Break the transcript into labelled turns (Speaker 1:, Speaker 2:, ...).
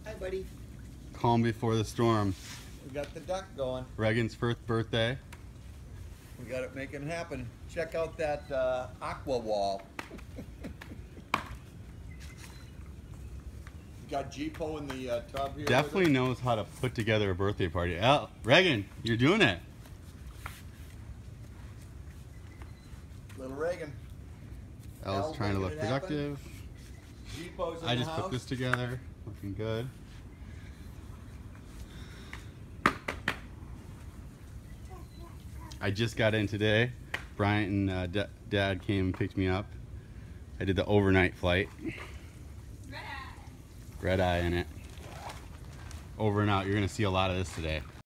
Speaker 1: Hi, buddy.
Speaker 2: Calm before the storm.
Speaker 1: We got the duck going.
Speaker 2: Reagan's first birthday.
Speaker 1: We got it making it happen. Check out that aqua wall. You got Jeepo in the tub here.
Speaker 2: Definitely knows how to put together a birthday party. Reagan, you're doing it.
Speaker 1: Little Reagan.
Speaker 2: Elle's trying to look productive.
Speaker 1: Jeepo's in
Speaker 2: I
Speaker 1: the
Speaker 2: just
Speaker 1: house.
Speaker 2: put this together. Looking good. I just got in today. Bryant and Dad came and picked me up. I did the overnight flight. Red eye in it. Over and out. You're going to see a lot of this today.